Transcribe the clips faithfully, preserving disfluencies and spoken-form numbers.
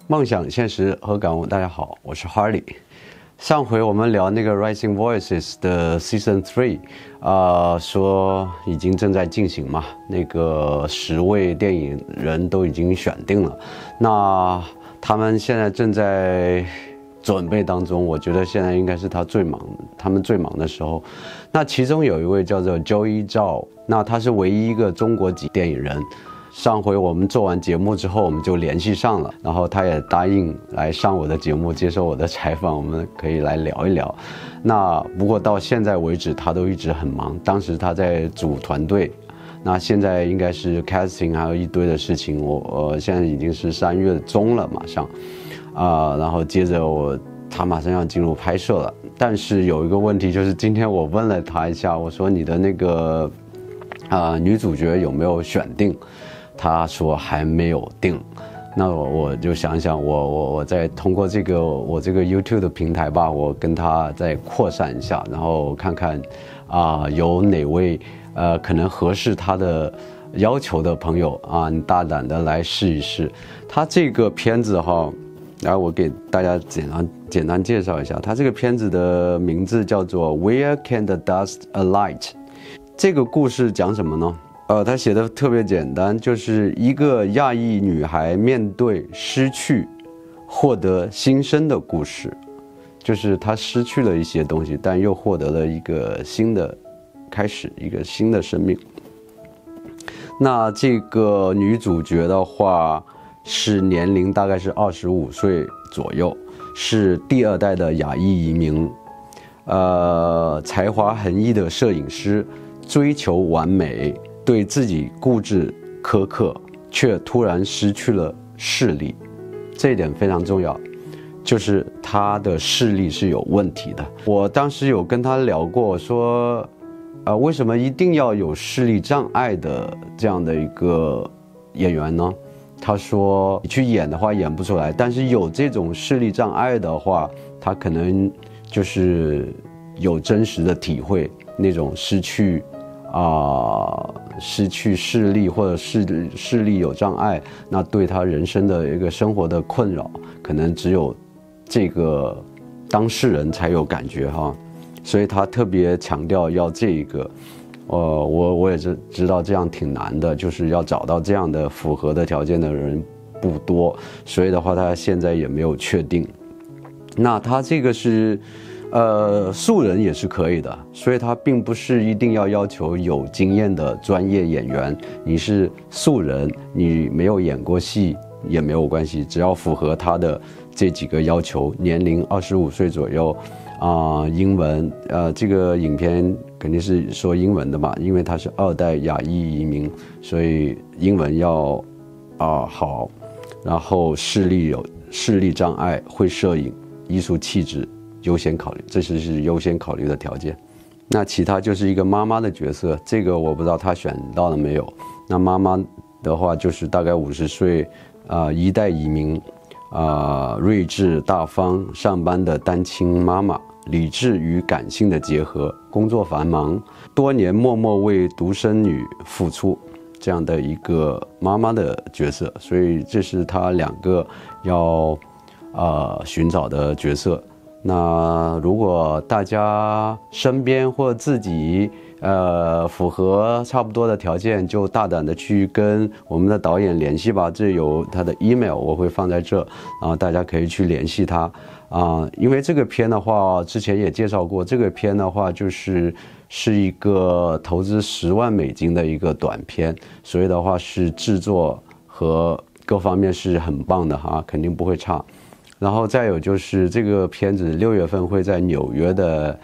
梦想、现实和感悟，大家好，我是 Harley。上回我们聊那个 Rising Voices 的 Season Three， 啊，说已经正在进行嘛，那个十位电影人都已经选定了，那他们现在正在准备当中，我觉得现在应该是他最忙，他们最忙的时候。那其中有一位叫做 Joey Zhao， 那他是唯一一个中国籍电影人。上回我们做完节目之后，我们就联系上了，然后他也答应来上我的节目，接受我的采访，我们可以来聊一聊。那不过到现在为止，他都一直很忙。当时他在组团队，那现在应该是 casting 还有一堆的事情。我呃现在已经是三月中了，马上，啊、呃，然后接着我他马上要进入拍摄了。但是有一个问题就是，今天我问了他一下，我说你的那个啊、呃、女主角有没有选定？他说还没有定，那我我就想想，我我我再通过这个我这个 YouTube 的平台吧，我跟他再扩散一下，然后看看啊、呃、有哪位呃可能合适他的要求的朋友啊，你大胆的来试一试。他这个片子哈，来我给大家简单简单介绍一下，他这个片子的名字叫做 Where Can the Dust Alight？ 这个故事讲什么呢？呃，他写的特别简单，就是一个亚裔女孩面对失去，获得新生的故事，就是她失去了一些东西，但又获得了一个新的开始，一个新的生命。那这个女主角的话，是年龄大概是二十五岁左右，是第二代的亚裔移民，呃，才华横溢的摄影师，追求完美。对自己固执苛刻，却突然失去了视力，这一点非常重要，就是他的视力是有问题的。我当时有跟他聊过，说，呃，为什么一定要有视力障碍的这样的一个演员呢？他说，你去演的话演不出来，但是有这种视力障碍的话，他可能就是有真实的体会那种失去。啊、呃，失去视力或者视视力有障碍，那对他人生的一个生活的困扰，可能只有这个当事人才有感觉哈，所以他特别强调要这一个，呃，我我也知知道这样挺难的，就是要找到这样的符合的条件的人不多，所以的话他现在也没有确定。那他这个是。呃，素人也是可以的，所以他并不是一定要要求有经验的专业演员。你是素人，你没有演过戏也没有关系，只要符合他的这几个要求，年龄二十五岁左右，啊、呃，英文，呃，这个影片肯定是说英文的嘛，因为他是二代亚裔移民，所以英文要啊、呃、好，然后视力有视力障碍，会摄影，艺术气质。优先考虑，这是是优先考虑的条件。那其他就是一个妈妈的角色，这个我不知道他选到了没有。那妈妈的话就是大概五十岁，啊、呃，一代移民，啊、呃，睿智大方，上班的单亲妈妈，理智与感性的结合，工作繁忙，多年默默为独生女付出，这样的一个妈妈的角色。所以这是他两个要呃寻找的角色。那如果大家身边或自己呃符合差不多的条件，就大胆的去跟我们的导演联系吧，这有他的 email 我会放在这，然后大家可以去联系他啊、呃。因为这个片的话，之前也介绍过，这个片的话就是是一个投资十万美金的一个短片，所以的话是制作和各方面是很棒的哈，肯定不会差。然后再有就是这个片子六月份会在纽约的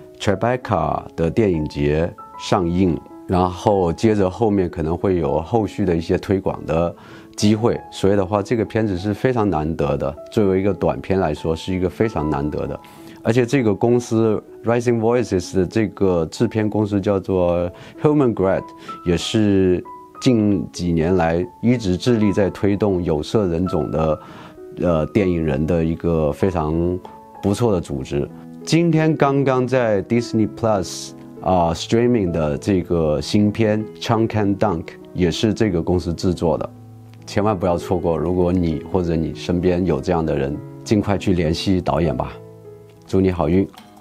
Tribeca 的电影节上映，然后接着后面可能会有后续的一些推广的机会，所以的话这个片子是非常难得的，作为一个短片来说是一个非常难得的。而且这个公司 Rising Voices 的这个制片公司叫做 Human Grad， 也是近几年来一直致力在推动有色人种的呃，电影人的一个非常不错的组织。今天刚刚在 Disney Plus 啊、呃、streaming 的这个新片《Chunk and Dunk》也是这个公司制作的， 千万不要错过。如果你或者你身边有这样的人，尽快去联系导演吧。祝你好运。